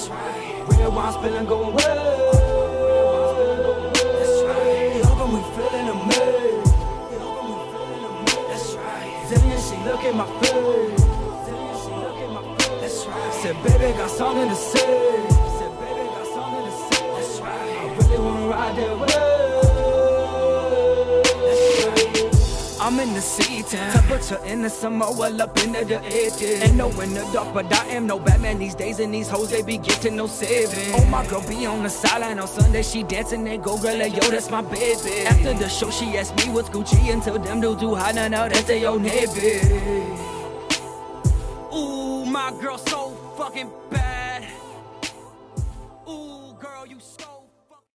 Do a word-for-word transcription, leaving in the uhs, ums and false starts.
That's right. Real wine spilling, going way. That's right. Love when we feeling amazing. That's right. Zillion, she look at my face. Zillion, she look at my face. That's right. Said, baby, got something to say. Said, baby, got something to say. That's right. I really wanna ride that way. I'm in the C-town, temperature in the summer, well up into the eighties. Ain't no in the dark, but I am no Batman these days. And these hoes, they be getting no saving. Oh, my girl be on the sideline on Sunday, she dancing, they go, girl, like, yo, that's my baby. After the show, she asked me what's Gucci, and tell them dudes too hot, now, now that's they old Navy. Ooh, my girl so fucking bad.